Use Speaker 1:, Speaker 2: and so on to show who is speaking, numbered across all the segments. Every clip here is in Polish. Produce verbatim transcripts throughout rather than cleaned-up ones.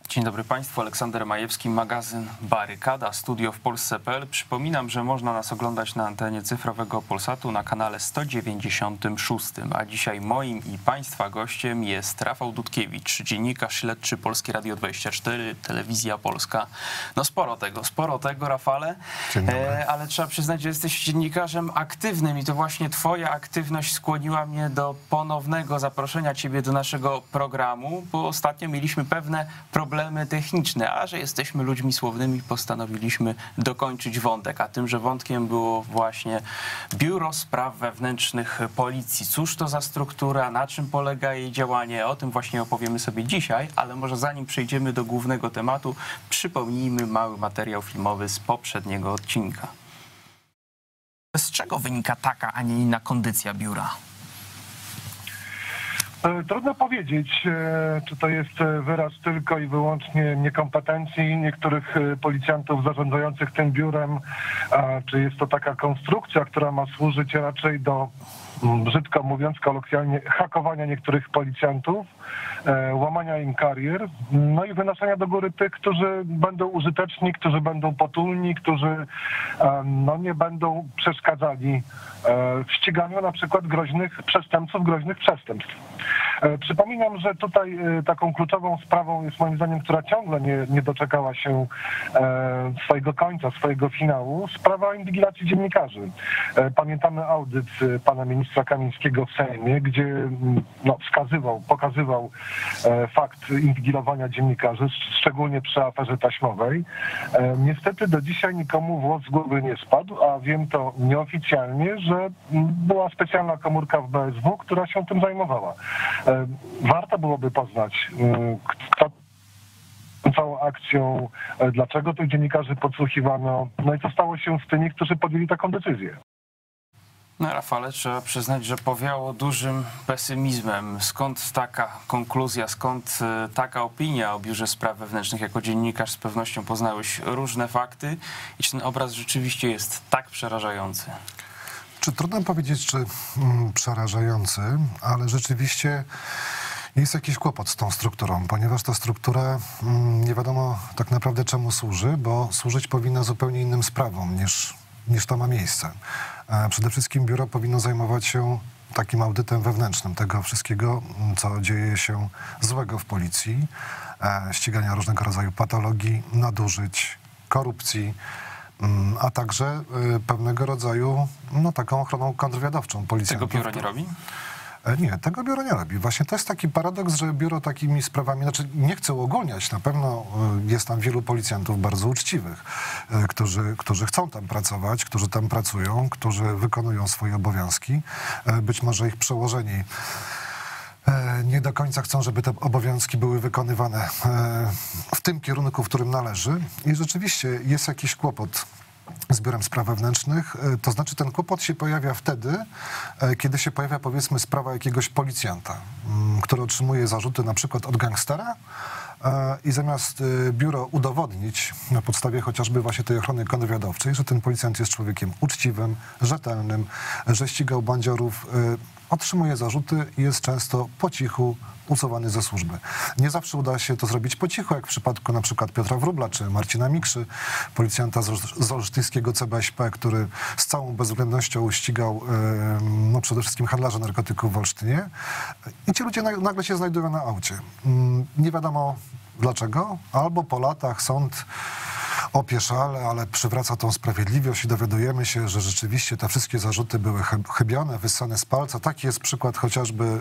Speaker 1: Dzień dobry Państwu, Aleksander Majewski, magazyn Barykada, studio w Polsce kropka p l. Przypominam, że można nas oglądać na antenie cyfrowego Polsatu na kanale sto dziewięćdziesiątym szóstym, a dzisiaj moim i Państwa gościem jest Rafał Dudkiewicz, dziennikarz śledczy Polskie Radio dwadzieścia cztery, Telewizja Polska. No sporo tego, sporo tego, Rafale, e, ale trzeba przyznać, że jesteś dziennikarzem aktywnym i to właśnie Twoja aktywność skłoniła mnie do ponownego zaproszenia Ciebie do naszego programu, bo ostatnio mieliśmy pewne problemy techniczne, a że jesteśmy ludźmi słownymi, postanowiliśmy dokończyć wątek, a tymże wątkiem było właśnie Biuro Spraw Wewnętrznych Policji. Cóż to za struktura, na czym polega jej działanie, o tym właśnie opowiemy sobie dzisiaj, ale może zanim przejdziemy do głównego tematu, przypomnijmy mały materiał filmowy z poprzedniego odcinka. Z czego wynika taka, a nie inna kondycja biura?
Speaker 2: Trudno powiedzieć, czy to jest wyraz tylko i wyłącznie niekompetencji niektórych policjantów zarządzających tym biurem, czy jest to taka konstrukcja, która ma służyć raczej do, brzydko mówiąc kolokwialnie, hakowania niektórych policjantów, łamania im karier, no i wynoszenia do góry tych, którzy będą użyteczni, którzy będą potulni, którzy no, nie będą przeszkadzali w ściganiu na przykład groźnych przestępców, groźnych przestępstw. Przypominam, że tutaj taką kluczową sprawą jest moim zdaniem, która ciągle nie, nie doczekała się swojego końca, swojego finału, sprawa inwigilacji dziennikarzy. Pamiętamy audyt pana ministra Kamińskiego w Sejmie, gdzie no, wskazywał, pokazywał fakt inwigilowania dziennikarzy, szczególnie przy aferze taśmowej. Niestety do dzisiaj nikomu włos z głowy nie spadł, a wiem to nieoficjalnie, że była specjalna komórka w B S W, która się tym zajmowała. Warto byłoby poznać, kto całą akcją, dlaczego tych dziennikarzy podsłuchiwano, no i co stało się z tymi, którzy podjęli taką decyzję.
Speaker 1: No Rafale, trzeba przyznać, że powiało dużym pesymizmem. Skąd taka konkluzja, skąd taka opinia o Biurze Spraw Wewnętrznych? Jako dziennikarz z pewnością poznałeś różne fakty i czy ten obraz rzeczywiście jest tak przerażający?
Speaker 3: Czy trudno powiedzieć, czy mm, przerażający, ale rzeczywiście jest jakiś kłopot z tą strukturą, ponieważ ta struktura mm, nie wiadomo tak naprawdę czemu służy, bo służyć powinna zupełnie innym sprawom niż, niż to ma miejsce. E, przede wszystkim biuro powinno zajmować się takim audytem wewnętrznym tego wszystkiego, co dzieje się złego w policji, e, ścigania różnego rodzaju patologii, nadużyć, korupcji, a także pewnego rodzaju no, taką ochroną kontrwywiadowczą policjantów.
Speaker 1: Tego biuro nie robi?
Speaker 3: Nie, tego biuro nie robi. Właśnie to jest taki paradoks, że biuro takimi sprawami, znaczy nie chcę uogólniać, na pewno jest tam wielu policjantów bardzo uczciwych, którzy, którzy chcą tam pracować, którzy tam pracują, którzy wykonują swoje obowiązki. Być może ich przełożeni nie do końca chcą, żeby te obowiązki były wykonywane w tym kierunku, w którym należy. I rzeczywiście jest jakiś kłopot z Biurem Spraw Wewnętrznych. To znaczy ten kłopot się pojawia wtedy, kiedy się pojawia powiedzmy sprawa jakiegoś policjanta, który otrzymuje zarzuty na przykład od gangstera i zamiast biuro udowodnić na podstawie chociażby właśnie tej ochrony kontrwywiadowczej, że ten policjant jest człowiekiem uczciwym, rzetelnym, że ścigał bandziorów, otrzymuje zarzuty i jest często po cichu usuwany ze służby. Nie zawsze uda się to zrobić po cichu, jak w przypadku na przykład Piotra Wróbla czy Marcina Mikrzy, policjanta z olsztyńskiego C B S P, który z całą bezwzględnością ścigał no, przede wszystkim handlarza narkotyków w Olsztynie. I ci ludzie nagle się znajdują na aucie. Nie wiadomo dlaczego, albo po latach sąd opieszale, ale przywraca tą sprawiedliwość i dowiadujemy się, że rzeczywiście te wszystkie zarzuty były chybione, wyssane z palca. Taki jest przykład chociażby,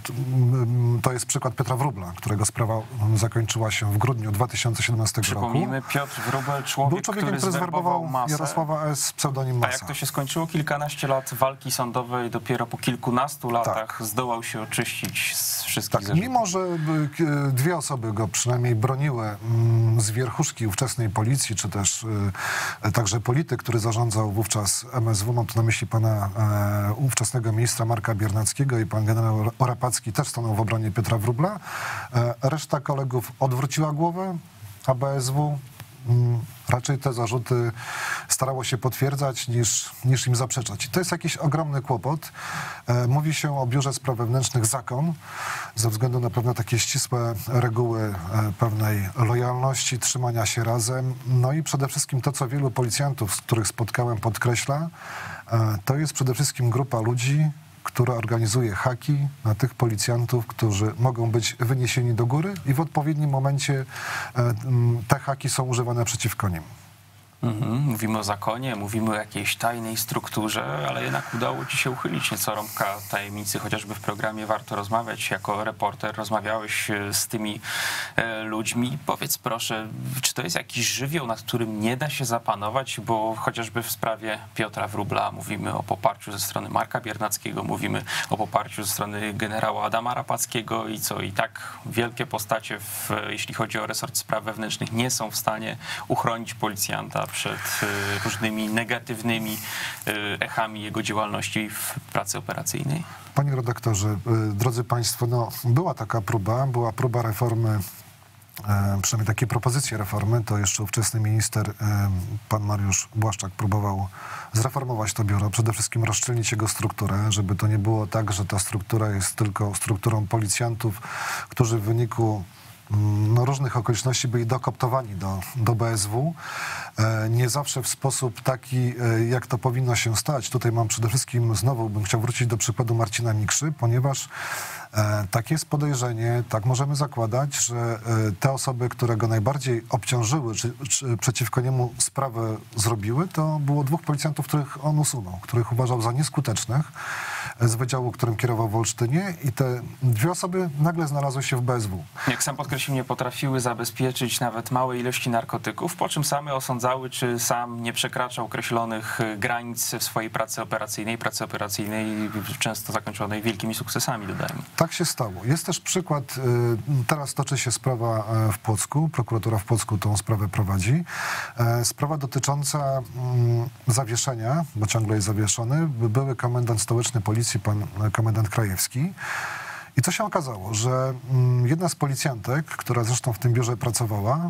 Speaker 3: to jest przykład Piotra Wróbla, którego sprawa zakończyła się w grudniu dwa tysiące siedemnastego roku.
Speaker 1: Przypomnijmy, Piotr Wróbel, człowiek,
Speaker 3: Był człowiekiem,
Speaker 1: który
Speaker 3: który zwerbował
Speaker 1: masę.
Speaker 3: Jarosława S., pseudonim Masa.
Speaker 1: A jak to się skończyło? Kilkanaście lat walki sądowej, dopiero po kilkunastu latach tak. zdołał się oczyścić z wszystkich
Speaker 3: tak,
Speaker 1: zarzutów.
Speaker 3: Mimo że dwie osoby go przynajmniej broniły z wierchuszki ówczesnej policji, czy też e, także polityk, który zarządzał wówczas M S W, mam tu na myśli pana e, ówczesnego ministra Marka Biernackiego i pan generał Orapacki też stanął w obronie Piotra Wróbla. E, reszta kolegów odwróciła głowę, a B S W m, raczej te zarzuty starało się potwierdzać niż, niż im zaprzeczać. I to jest jakiś ogromny kłopot. E, mówi się o Biurze Spraw Wewnętrznych zakon, ze względu na pewne takie ścisłe reguły e, pewnej lojalności, trzymania się razem. No i przede wszystkim to, co wielu policjantów, z których spotkałem, podkreśla, e, to jest przede wszystkim grupa ludzi, która organizuje haki na tych policjantów, którzy mogą być wyniesieni do góry i w odpowiednim momencie e, te haki są używane przeciwko nim.
Speaker 1: Mhm. Mówimy o zakonie, mówimy o jakiejś tajnej strukturze, ale jednak udało ci się uchylić nieco rąbka tajemnicy, chociażby w programie Warto Rozmawiać. Jako reporter rozmawiałeś z tymi e, ludźmi. Powiedz proszę, czy to jest jakiś żywioł, nad którym nie da się zapanować, bo chociażby w sprawie Piotra Wróbla mówimy o poparciu ze strony Marka Biernackiego, mówimy o poparciu ze strony generała Adama Rapackiego i co, i tak wielkie postacie, w, jeśli chodzi o resort spraw wewnętrznych, nie są w stanie uchronić policjanta przed różnymi negatywnymi echami jego działalności w pracy operacyjnej?
Speaker 3: Panie redaktorze, drodzy państwo, no, była taka próba, była próba reformy, e, przynajmniej takie propozycje reformy, to jeszcze ówczesny minister, e, pan Mariusz Błaszczak, próbował zreformować to biuro, przede wszystkim rozszczelnić jego strukturę, żeby to nie było tak, że ta struktura jest tylko strukturą policjantów, którzy w wyniku no, różnych okoliczności byli dokoptowani do, do B S W. E, nie zawsze w sposób taki, e, jak to powinno się stać. Tutaj mam przede wszystkim, znowu bym chciał wrócić do przykładu Marcina Mikrzy, ponieważ e, takie jest podejrzenie, tak możemy zakładać, że e, te osoby, które go najbardziej obciążyły, czy, czy przeciwko niemu sprawę zrobiły, to było dwóch policjantów, których on usunął, których uważał za nieskutecznych z wydziału, którym kierował w Olsztynie, i te dwie osoby nagle znalazły się w B S W.
Speaker 1: Jak sam podkreślił, nie potrafiły zabezpieczyć nawet małej ilości narkotyków, po czym same osądzały, czy sam nie przekracza określonych granic w swojej pracy operacyjnej, pracy operacyjnej często zakończonej wielkimi sukcesami, dodajmy. Tak
Speaker 3: się stało. Jest też przykład, teraz toczy się sprawa w Płocku, prokuratura w Płocku tą sprawę prowadzi. Sprawa dotycząca zawieszenia, bo ciągle jest zawieszony, były komendant stołeczny policji, pan komendant Krajewski. I co się okazało, że jedna z policjantek, która zresztą w tym biurze pracowała,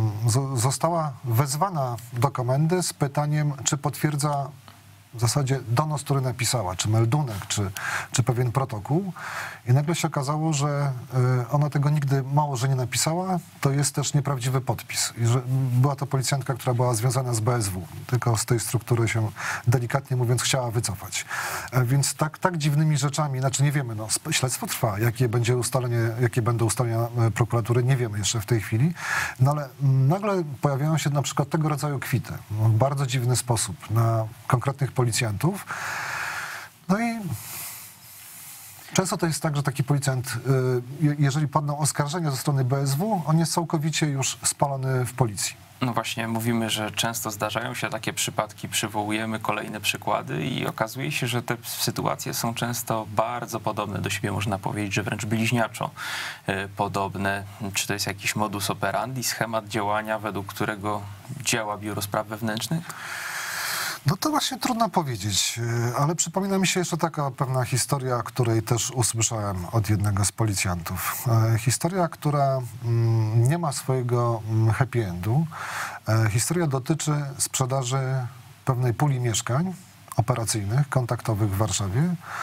Speaker 3: została wezwana do komendy z pytaniem, czy potwierdza w zasadzie donos, który napisała, czy meldunek, czy, czy pewien protokół. I nagle się okazało, że ona tego nigdy mało, że nie napisała, to jest też nieprawdziwy podpis. I że była to policjantka, która była związana z B S W, tylko z tej struktury się, delikatnie mówiąc, chciała wycofać. Więc tak, tak dziwnymi rzeczami, znaczy nie wiemy, no, śledztwo trwa, jakie będzie ustalenie, jakie będą ustalenia prokuratury, nie wiemy jeszcze w tej chwili, no ale nagle pojawiają się na przykład tego rodzaju kwity, w bardzo dziwny sposób, na konkretnych policjantów. No i często to jest tak, że taki policjant, jeżeli padną oskarżenia ze strony B S W, on jest całkowicie już spalony w policji.
Speaker 1: No właśnie, mówimy, że często zdarzają się takie przypadki, przywołujemy kolejne przykłady i okazuje się, że te sytuacje są często bardzo podobne do siebie, można powiedzieć, że wręcz bliźniaczo podobne. Czy to jest jakiś modus operandi, schemat działania, według którego działa Biuro Spraw Wewnętrznych?
Speaker 3: No to właśnie trudno powiedzieć, ale przypomina mi się jeszcze taka pewna historia, której też usłyszałem od jednego z policjantów. Historia, która nie ma swojego happy endu. Historia dotyczy sprzedaży pewnej puli mieszkań operacyjnych, kontaktowych w Warszawie,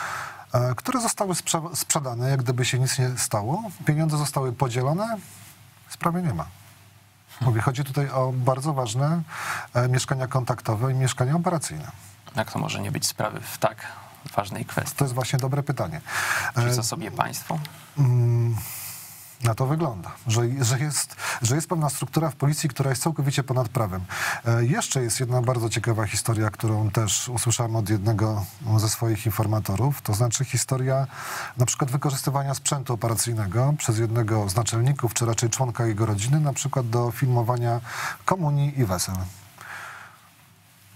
Speaker 3: które zostały sprze- sprzedane, jak gdyby się nic nie stało. Pieniądze zostały podzielone, sprawy nie ma. Mówię, chodzi tutaj o bardzo ważne e, mieszkania kontaktowe i mieszkania operacyjne.
Speaker 1: Jak to może nie być sprawy w tak ważnej kwestii?
Speaker 3: To jest właśnie dobre pytanie.
Speaker 1: Czy za sobie państwo?
Speaker 3: Mm, na to wygląda, że, że, jest, że jest pewna struktura w policji, która jest całkowicie ponad prawem. E, jeszcze jest jedna bardzo ciekawa historia, którą też usłyszałem od jednego ze swoich informatorów, to znaczy historia na przykład wykorzystywania sprzętu operacyjnego przez jednego z naczelników, czy raczej członka jego rodziny, na przykład do filmowania komunii i wesel.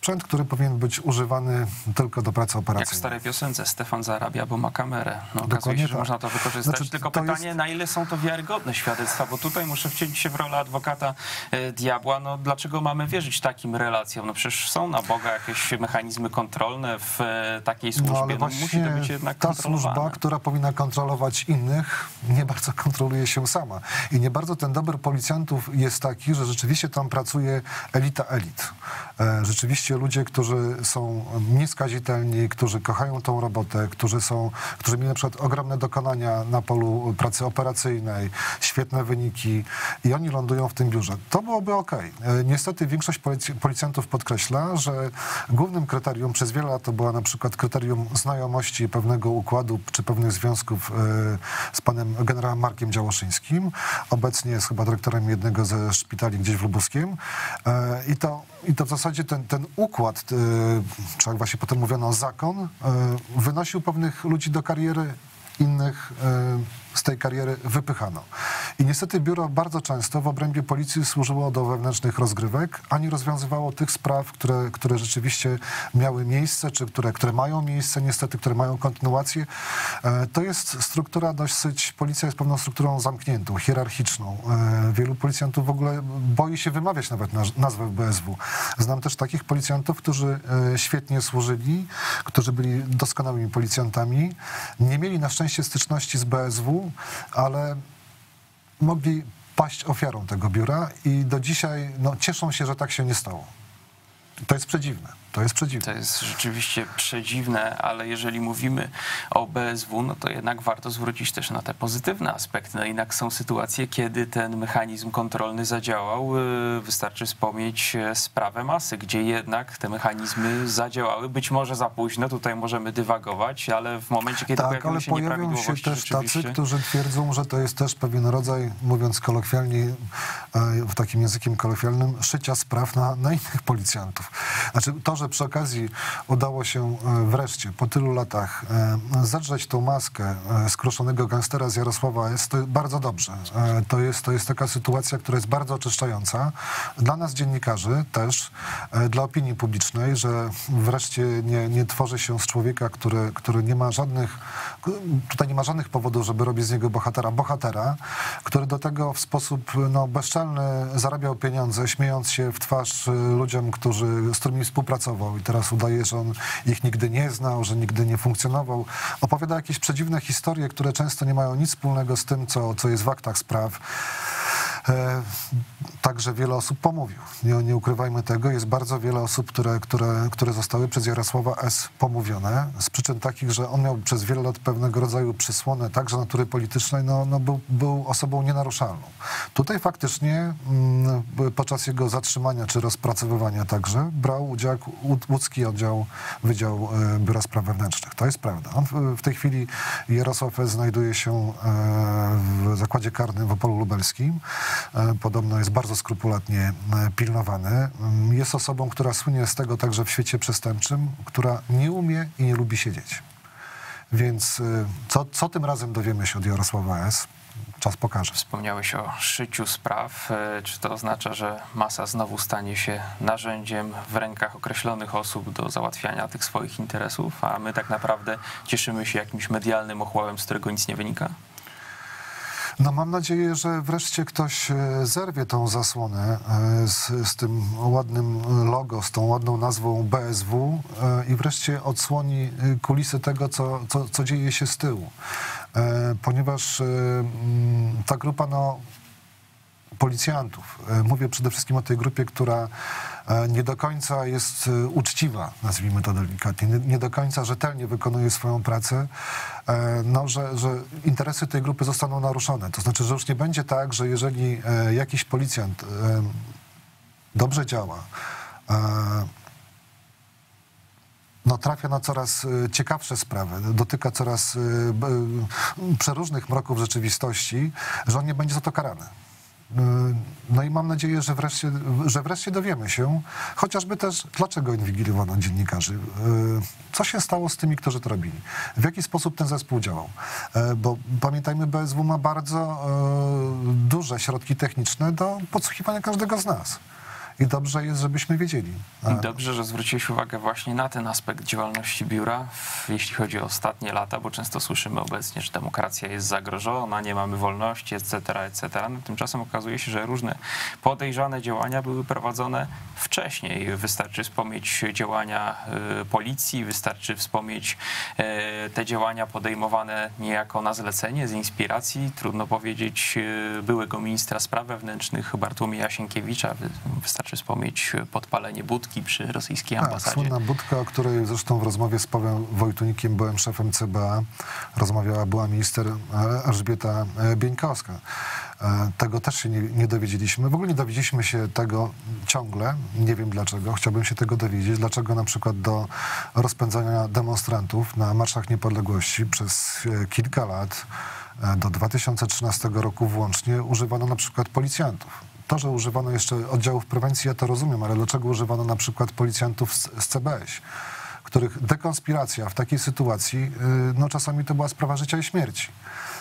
Speaker 3: sprzęt, który powinien być używany tylko do pracy
Speaker 1: Jak w
Speaker 3: operacyjnej.
Speaker 1: starej piosence, Stefan zarabia, bo ma kamerę. No, okazuje
Speaker 3: Dokładnie
Speaker 1: się, że
Speaker 3: tak.
Speaker 1: można to wykorzystać.
Speaker 3: Znaczy,
Speaker 1: Tylko
Speaker 3: to
Speaker 1: pytanie,
Speaker 3: jest-
Speaker 1: na ile są to wiarygodne świadectwa, bo tutaj muszę wcielić się w rolę adwokata e, diabła. No, dlaczego mamy wierzyć takim relacjom? No przecież są na Boga jakieś mechanizmy kontrolne w e, takiej służbie.
Speaker 3: No ale
Speaker 1: No,
Speaker 3: właśnie
Speaker 1: musi to być jednak
Speaker 3: ta
Speaker 1: kontrolowane.
Speaker 3: służba, która powinna kontrolować innych, nie bardzo kontroluje się sama. I nie bardzo ten dobór policjantów jest taki, że rzeczywiście tam pracuje elita elit. E, Rzeczywiście ludzie, którzy są nieskazitelni, którzy kochają tą robotę, którzy są, którzy mieli na przykład ogromne dokonania na polu pracy operacyjnej, świetne wyniki i oni lądują w tym biurze. To byłoby okej. E, Niestety większość polic- policjantów podkreśla, że głównym kryterium przez wiele lat to była na przykład kryterium znajomości pewnego układu czy pewnych związków e, z panem generałem Markiem Działoszyńskim. Obecnie jest chyba dyrektorem jednego ze szpitali gdzieś w Lubuskiem. E, I to, i to w zasadzie ten, ten układ, e, czy jak właśnie potem mówiono zakon, e, wynosił pewnych ludzi do kariery, innych e, z tej kariery wypychano. I niestety biuro bardzo często w obrębie policji służyło do wewnętrznych rozgrywek, a nie rozwiązywało tych spraw, które, które rzeczywiście miały miejsce, czy które, które mają miejsce niestety, które mają kontynuację. E, To jest struktura dosyć, policja jest pewną strukturą zamkniętą, hierarchiczną. E, Wielu policjantów w ogóle boi się wymawiać nawet naz- nazwę B S W. Znam też takich policjantów, którzy e, świetnie służyli, którzy byli doskonałymi policjantami, nie mieli na szczęście styczności z B S W, ale mogli paść ofiarą tego biura i do dzisiaj no, cieszą się, że tak się nie stało. To jest przedziwne. To jest przedziwne.
Speaker 1: To jest rzeczywiście przedziwne, ale jeżeli mówimy o B S W, no to jednak warto zwrócić też na te pozytywne aspekty. No jednak są sytuacje, kiedy ten mechanizm kontrolny zadziałał. Yy, Wystarczy wspomnieć e, sprawę Masy, gdzie jednak te mechanizmy zadziałały. Być może za późno, tutaj możemy dywagować, ale w momencie, kiedy
Speaker 3: Tak,
Speaker 1: pojawiły
Speaker 3: ale
Speaker 1: się
Speaker 3: pojawią
Speaker 1: nieprawidłowości,
Speaker 3: się też tacy,
Speaker 1: rzeczywiście...
Speaker 3: którzy twierdzą, że to jest też pewien rodzaj, mówiąc kolokwialnie, e, w takim językiem kolokwialnym, szycia spraw na, na innych policjantów. Znaczy to, że przy okazji udało się e, wreszcie po tylu latach e, zadrzeć tą maskę e, skruszonego gangstera z Jarosława S., to bardzo dobrze. E, To jest, to jest taka sytuacja, która jest bardzo oczyszczająca. Dla nas dziennikarzy też, e, dla opinii publicznej, że wreszcie nie, nie tworzy się z człowieka, który, który nie ma żadnych, tutaj nie ma żadnych powodów, żeby robić z niego bohatera, bohatera, który do tego w sposób no, bezczelny zarabiał pieniądze, śmiejąc się w twarz e, ludziom, którzy, z którymi współpracował i teraz udaje, że on ich nigdy nie znał, że nigdy nie funkcjonował. Opowiada jakieś przedziwne historie, które często nie mają nic wspólnego z tym, co, co jest w aktach spraw. E, Także wiele osób pomówił. Nie, nie ukrywajmy tego. Jest bardzo wiele osób, które, które, które zostały przez Jarosława S. pomówione z przyczyn takich, że on miał przez wiele lat pewnego rodzaju przysłonę, także natury politycznej, no, no był, był osobą nienaruszalną. Tutaj faktycznie mm, podczas jego zatrzymania czy rozpracowywania także brał udział Łód- łódzki oddział, Wydział e, Biura Spraw Wewnętrznych. To jest prawda. On w, w tej chwili Jarosław S. znajduje się e, w zakładzie karnym w Opolu Lubelskim. E, Podobno jest bardzo skrupulatnie e, pilnowany. Mm, Jest osobą, która słynie z tego także w świecie przestępczym, która nie umie i nie lubi siedzieć. Więc e, co, co tym razem dowiemy się od Jarosława S.? Czas pokaże.
Speaker 1: Wspomniałeś o szyciu spraw. E, Czy to oznacza, że Masa znowu stanie się narzędziem w rękach określonych osób do załatwiania tych swoich interesów, a my tak naprawdę cieszymy się jakimś medialnym ochłałem, z którego nic nie wynika?
Speaker 3: No mam nadzieję, że wreszcie ktoś e, zerwie tą zasłonę e, z, z tym ładnym logo, z tą ładną nazwą B S W e, i wreszcie odsłoni e, kulisy tego, co, co, co dzieje się z tyłu. E, Ponieważ e, mm, ta grupa no, policjantów, e, mówię przede wszystkim o tej grupie, która e, nie do końca jest e, uczciwa, nazwijmy to delikatnie, nie, nie do końca rzetelnie wykonuje swoją pracę, e, no, że, że interesy tej grupy zostaną naruszone. To znaczy, że już nie będzie tak, że jeżeli e, jakiś policjant e, dobrze działa, e, no, trafia na coraz e, ciekawsze sprawy, dotyka coraz e, b- e, przeróżnych mroków rzeczywistości, że on nie będzie za to karany. No i mam nadzieję, że wreszcie, że wreszcie dowiemy się, chociażby też, dlaczego inwigilowano dziennikarzy. Co się stało z tymi, którzy to robili? W jaki sposób ten zespół działał? Bo pamiętajmy, B S W ma bardzo duże środki techniczne do podsłuchiwania każdego z nas. i dobrze jest, żebyśmy wiedzieli. A...
Speaker 1: Dobrze, że zwróciłeś uwagę właśnie na ten aspekt działalności biura, jeśli chodzi o ostatnie lata, bo często słyszymy obecnie, że demokracja jest zagrożona, nie mamy wolności, et cetera, et cetera. No, tymczasem okazuje się, że różne podejrzane działania były prowadzone wcześniej. Wystarczy wspomnieć działania y, policji, wystarczy wspomnieć y, te działania podejmowane niejako na zlecenie, z inspiracji, trudno powiedzieć, y, byłego ministra spraw wewnętrznych Bartłomieja Sienkiewicza. Wy, wystarczy wspomnieć podpalenie budki przy rosyjskiej ambasadzie.
Speaker 3: Tak, słynna budka, o której zresztą w rozmowie z Pawłem Wojtunikiem, byłem szefem C B A, rozmawiała była minister Elżbieta Bieńkowska. Tego też się nie, nie dowiedzieliśmy. W ogóle nie dowiedzieliśmy się tego ciągle. Nie wiem dlaczego. Chciałbym się tego dowiedzieć. Dlaczego na przykład do rozpędzania demonstrantów na Marszach Niepodległości przez kilka lat, do dwa tysiące trzynastego roku włącznie, używano na przykład policjantów. To, że używano jeszcze oddziałów prewencji, ja to rozumiem, ale dlaczego używano na przykład policjantów z, z C B S, których dekonspiracja w takiej sytuacji, no czasami to była sprawa życia i śmierci.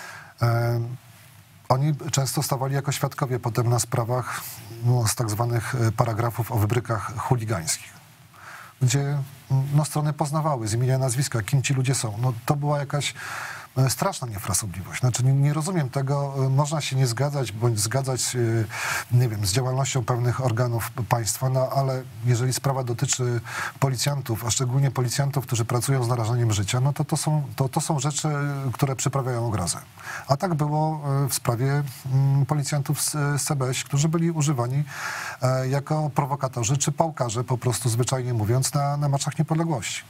Speaker 3: Oni często stawali jako świadkowie potem na sprawach no, z tak zwanych paragrafów o wybrykach chuligańskich, gdzie no, strony poznawały z imienia, nazwiska, kim ci ludzie są. No, to była jakaś straszna niefrasobliwość. Znaczy nie, nie rozumiem tego, można się nie zgadzać, bądź zgadzać, nie wiem, z działalnością pewnych organów państwa, no ale jeżeli sprawa dotyczy policjantów, a szczególnie policjantów, którzy pracują z narażeniem życia, no to to są, to, to są rzeczy, które przyprawiają grozę. A tak było w sprawie policjantów z, z C B S, którzy byli używani jako prowokatorzy czy pałkarze, po prostu zwyczajnie mówiąc, na, na marszach niepodległości.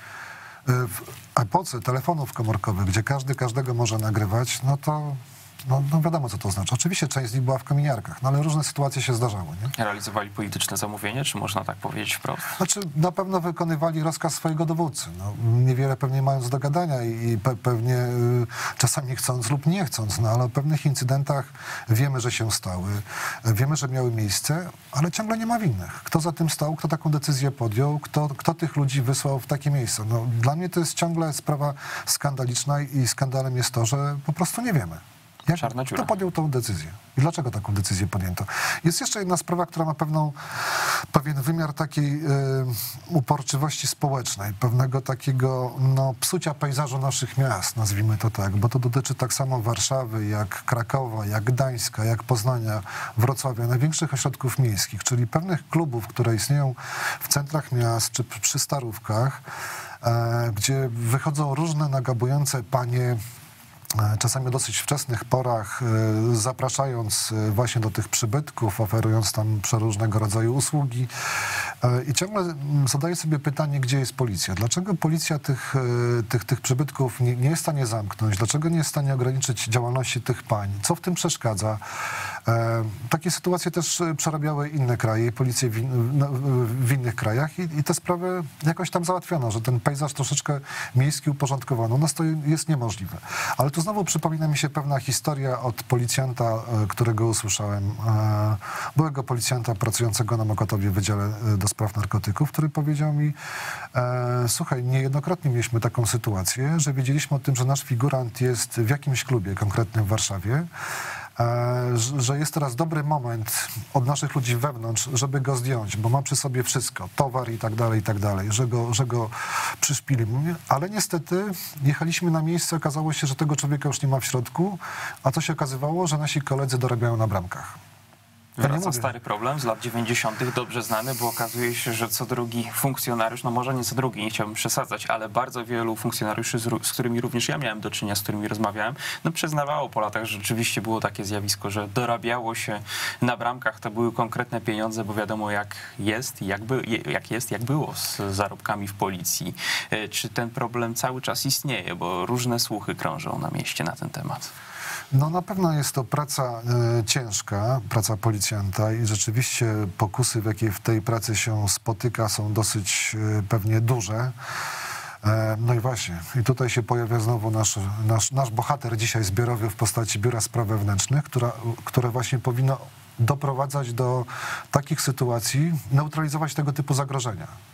Speaker 3: W epoce telefonów komórkowych, gdzie każdy każdego może nagrywać, no to no, no wiadomo, co to znaczy. Oczywiście część z nich była w kominiarkach, no ale różne sytuacje się zdarzały. Nie?
Speaker 1: Realizowali polityczne zamówienie, czy można tak powiedzieć wprost?
Speaker 3: Znaczy, na pewno wykonywali rozkaz swojego dowódcy. No, niewiele pewnie mając do gadania i, i pe, pewnie y, czasami chcąc lub nie chcąc, no ale o pewnych incydentach wiemy, że się stały, wiemy, że miały miejsce, ale ciągle nie ma winnych. Kto za tym stał, kto taką decyzję podjął, kto, kto tych ludzi wysłał w takie miejsce. No, dla mnie to jest ciągle sprawa skandaliczna i skandalem jest to, że po prostu nie wiemy. Jak, kto podjął tą decyzję i dlaczego taką decyzję podjęto? Jest jeszcze jedna sprawa, która ma pewną, pewien wymiar takiej y, uporczywości społecznej, pewnego takiego no, psucia pejzażu naszych miast, nazwijmy to tak, bo to dotyczy tak samo Warszawy, jak Krakowa, jak Gdańska, jak Poznania, Wrocławia, największych ośrodków miejskich, czyli pewnych klubów, które istnieją w centrach miast czy przy starówkach, e, gdzie wychodzą różne nagabujące panie, czasami o dosyć wczesnych porach, zapraszając właśnie do tych przybytków, oferując tam przeróżnego rodzaju usługi. I ciągle zadaję sobie pytanie, gdzie jest policja? Dlaczego policja tych, tych, tych przybytków nie, nie jest w stanie zamknąć? Dlaczego nie jest w stanie ograniczyć działalności tych pań? Co w tym przeszkadza? Takie sytuacje też przerabiały inne kraje, policje w, in, w innych krajach i, i te sprawy jakoś tam załatwiono, że ten pejzaż troszeczkę miejski uporządkowano. U nas to jest niemożliwe. Ale tu znowu przypomina mi się pewna historia od policjanta, którego usłyszałem, byłego policjanta pracującego na Mokotowie w Wydziale do Spraw Narkotyków, który powiedział mi, słuchaj, niejednokrotnie mieliśmy taką sytuację, że wiedzieliśmy o tym, że nasz figurant jest w jakimś klubie konkretnym w Warszawie, że jest teraz dobry moment od naszych ludzi wewnątrz, żeby go zdjąć, bo ma przy sobie wszystko, towar i tak dalej, i tak dalej, że go, że go przyszpilimy. Ale niestety jechaliśmy na miejsce, okazało się, że tego człowieka już nie ma w środku, a co się okazywało, że nasi koledzy dorabiają na bramkach.
Speaker 1: Wraca stary problem z lat dziewięćdziesiątych, dobrze znany, bo okazuje się, że co drugi funkcjonariusz, no może nie co drugi, nie chciałbym przesadzać, ale bardzo wielu funkcjonariuszy, z, z którymi również ja miałem do czynienia, z którymi rozmawiałem, no przyznawało po latach, że rzeczywiście było takie zjawisko, że dorabiało się na bramkach, to były konkretne pieniądze, bo wiadomo jak jest, jak, by, jak jest, jak było z zarobkami w policji. Czy ten problem cały czas istnieje, bo różne słuchy krążą na mieście na ten temat.
Speaker 3: No na pewno jest to praca e, ciężka, praca policjanta i rzeczywiście pokusy, w jakie w tej pracy się spotyka, są dosyć e, pewnie duże. E, no i właśnie, i tutaj się pojawia znowu nasz, nasz, nasz bohater dzisiaj zbiorowy w postaci Biura Spraw Wewnętrznych, która, które właśnie powinno doprowadzać do takich sytuacji, neutralizować tego typu zagrożenia.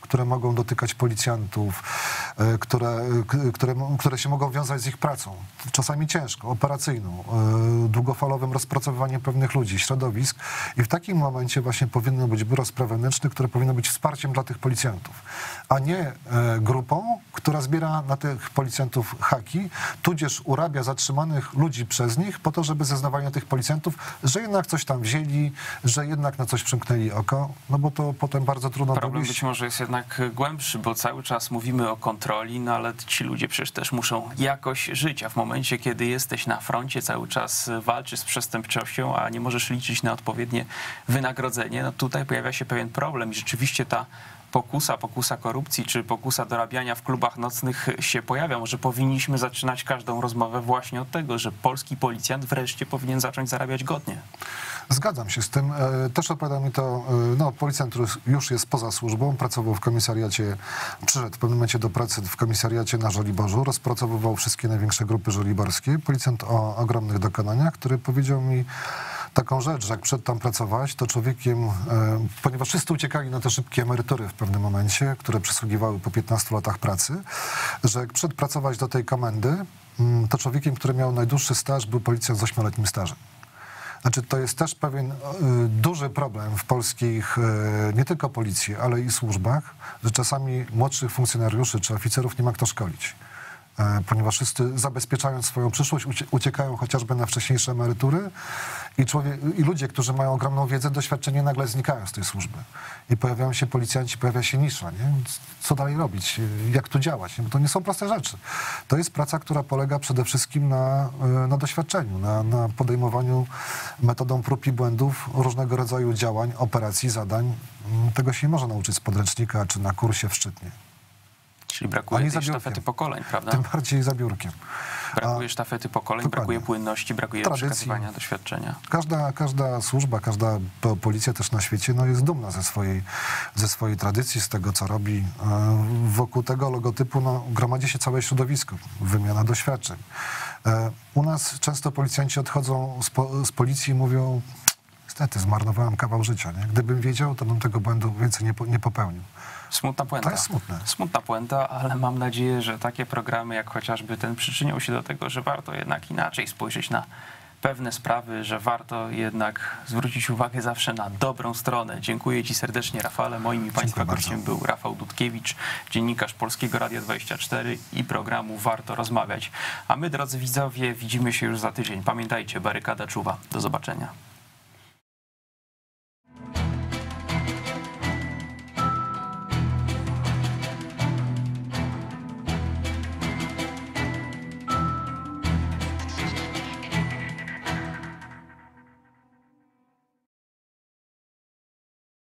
Speaker 3: które mogą dotykać policjantów, e, które, k- które, które się mogą wiązać z ich pracą, czasami ciężko, operacyjną, e, długofalowym rozpracowywaniem pewnych ludzi, środowisk i w takim momencie właśnie powinno być Biuro Spraw Wewnętrznych, które powinno być wsparciem dla tych policjantów, a nie e, grupą, która zbiera na tych policjantów haki, tudzież urabia zatrzymanych ludzi przez nich po to, żeby zeznawali na tych policjantów, że jednak coś tam wzięli, że jednak na coś przymknęli oko, no bo to potem bardzo trudno
Speaker 1: Problem
Speaker 3: dowieść.
Speaker 1: być może jest jednak głębszy, bo cały czas mówimy o kontroli, no ale ci ludzie przecież też muszą jakoś żyć, a w momencie, kiedy jesteś na froncie, cały czas walczysz z przestępczością, a nie możesz liczyć na odpowiednie wynagrodzenie, no tutaj pojawia się pewien problem i rzeczywiście ta pokusa, pokusa korupcji czy pokusa dorabiania w klubach nocnych się pojawia. Może powinniśmy zaczynać każdą rozmowę właśnie od tego, że polski policjant wreszcie powinien zacząć zarabiać godnie.
Speaker 3: Zgadzam się z tym. E, Też odpowiada mi to, e, no policjant, który już jest poza służbą, pracował w komisariacie, przyszedł w pewnym momencie do pracy w komisariacie na Żoliborzu, rozpracowywał wszystkie największe grupy żoliborskie. Policjant o ogromnych dokonaniach, który powiedział mi taką rzecz, że jak przed tam pracować, to człowiekiem, e, ponieważ wszyscy uciekali na te szybkie emerytury w pewnym momencie, które przysługiwały po piętnastu latach pracy, że jak przed pracować do tej komendy, mm, to człowiekiem, który miał najdłuższy staż, był policjant z ośmioletnim stażem. Znaczy, to jest też pewien y, duży problem w polskich, y, nie tylko policji, ale i służbach, że czasami młodszych funkcjonariuszy czy oficerów nie ma kto szkolić. E, ponieważ wszyscy zabezpieczając swoją przyszłość ucie- uciekają chociażby na wcześniejsze emerytury i, człowiek, i ludzie, którzy mają ogromną wiedzę, doświadczenie nagle znikają z tej służby. I pojawiają się policjanci, pojawia się nisza. Nie? Co dalej robić? Jak tu działać? Nie? Bo to nie są proste rzeczy. To jest praca, która polega przede wszystkim na, y, na doświadczeniu, na, na podejmowaniu metodą prób i błędów różnego rodzaju działań, operacji, zadań. Mm, Tego się nie można nauczyć z podręcznika czy na kursie w Szczytnie.
Speaker 1: Czyli brakuje
Speaker 3: Ani
Speaker 1: tej
Speaker 3: za biurkiem.
Speaker 1: sztafety pokoleń, prawda?
Speaker 3: Tym bardziej za biurkiem.
Speaker 1: Brakuje sztafety pokoleń,
Speaker 3: Dokładnie.
Speaker 1: brakuje płynności, brakuje
Speaker 3: Tradycji.
Speaker 1: przekazywania doświadczenia.
Speaker 3: Każda, każda służba, każda po- policja też na świecie no, jest dumna ze swojej, ze swojej tradycji, z tego, co robi. E, Wokół tego logotypu no, gromadzi się całe środowisko, wymiana doświadczeń. E, U nas często policjanci odchodzą z, po, z policji i mówią, niestety, zmarnowałem kawał życia. Nie? Gdybym wiedział, to bym tego błędu więcej nie, po- nie popełnił.
Speaker 1: Smutna puenta.
Speaker 3: To jest smutne.
Speaker 1: Smutna puenta, ale mam nadzieję, że takie programy jak chociażby ten przyczynią się do tego, że warto jednak inaczej spojrzeć na pewne sprawy, że warto jednak zwrócić uwagę zawsze na dobrą stronę. Dziękuję Ci serdecznie, Rafale. Moim i Państwa
Speaker 3: bardzo.
Speaker 1: gościem był Rafał Dudkiewicz, dziennikarz Polskiego Radia dwadzieścia cztery i programu Warto Rozmawiać. A my, drodzy widzowie, widzimy się już za tydzień. Pamiętajcie, barykada czuwa. Do zobaczenia.